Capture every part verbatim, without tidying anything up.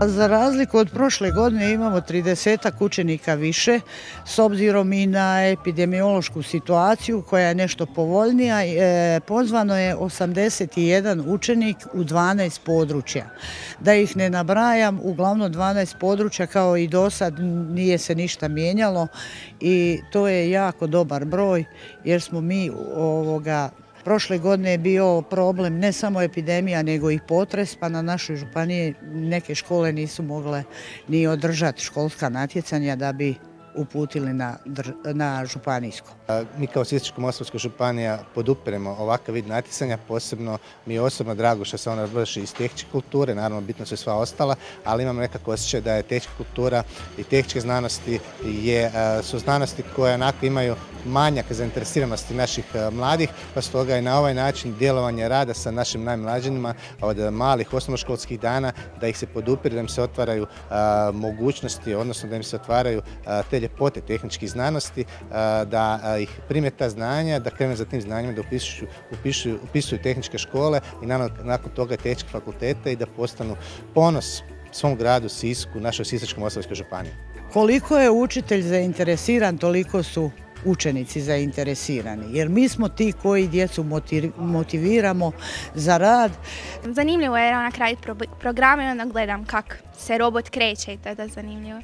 Za razliku od prošle godine imamo tridesetak učenika više, s obzirom i na epidemiološku situaciju koja je nešto povoljnija. Pozvano je osamdeset jedan učenik u dvanaest područja. Da ih ne nabrajam, uglavnom dvanaest područja kao i do sad nije se ništa mijenjalo i to je jako dobar broj jer smo mi ovoga prošle godine je bio problem ne samo epidemija nego i potres, pa na našoj županiji neke škole nisu mogle ni održati školska natjecanja da bi uputili na, na županijsko. Mi kao Sisačko-moslavačka županija podupiremo ovakav vid natjecanja, posebno mi je osobno drago što se ona vrši iz tehničke kulture, naravno bitno su sva ostala, ali imam nekako osjećaj da je tehnička kultura i tehničke znanosti je, su znanosti koje onako imaju manjak zainteresiranosti naših mladih, pa stoga je na ovaj način djelovanje rada sa našim najmlađenima od malih osnovnoškolskih dana da ih se podupire, da im se otvaraju a, mogućnosti, odnosno da im se otvaraju a, te ljepote tehničkih znanosti, a, da a, ih prime ta znanja, da krenu za tim znanjima, da upisuju, upisuju, upisuju tehničke škole i naravno, nakon toga tehničke fakultete i da postanu ponos svom gradu Sisku, našoj Sisačko-moslavačkoj županiji. Koliko je učitelj zainteresiran, toliko su učenici zainteresirani, jer mi smo ti koji djecu motiviramo za rad. Zanimljivo je na kraju programa i onda gledam kako se robot kreće i to je da zanimljivo.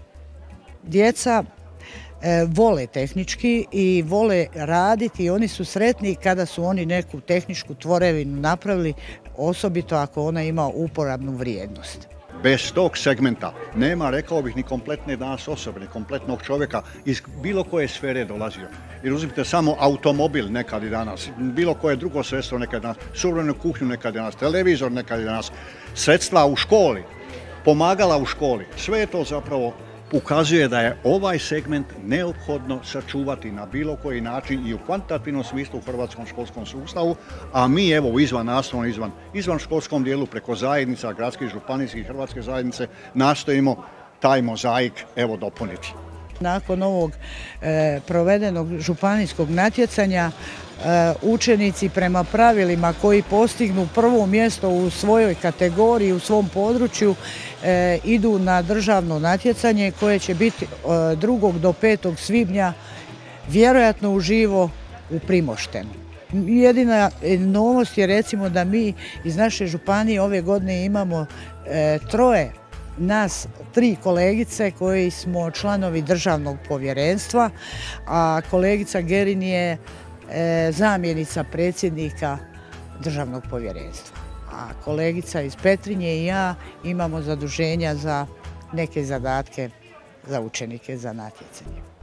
Djeca e, vole tehnički i vole raditi i oni su sretni kada su oni neku tehničku tvorevinu napravili, osobito ako ona ima uporabnu vrijednost. Bez tog segmenta nema, rekao bih, ni kompletne danas osobe, ni kompletnog čovjeka iz bilo koje sfere dolazio. Jer uzmite samo automobil nekad i danas, bilo koje drugo sredstvo nekad danas, suvremenu kuhinju nekad danas, televizor nekad danas, sredstva u školi, pomagala u školi. Sve je to zapravo ukazuje da je ovaj segment neophodno sačuvati na bilo koji način i u kvantitativnom smislu u hrvatskom školskom sustavu, a mi evo izvan nastavno, izvan, izvan školskom dijelu preko zajednica, gradskih, županijskih, hrvatske zajednice nastojimo taj mozaik evo dopuniti. Nakon ovog e, provedenog županijskog natjecanja e, učenici prema pravilima koji postignu prvo mjesto u svojoj kategoriji, u svom području, e, idu na državno natjecanje koje će biti od drugog do petog svibnja vjerojatno uživo u Primoštenu. Jedina novost je recimo da mi iz naše županije ove godine imamo e, troje nas tri kolegice koji smo članovi državnog povjerenstva, a kolegica Gerin je e, zamjenica predsjednika državnog povjerenstva. A kolegica iz Petrinje i ja imamo zaduženja za neke zadatke za učenike za natjecanje.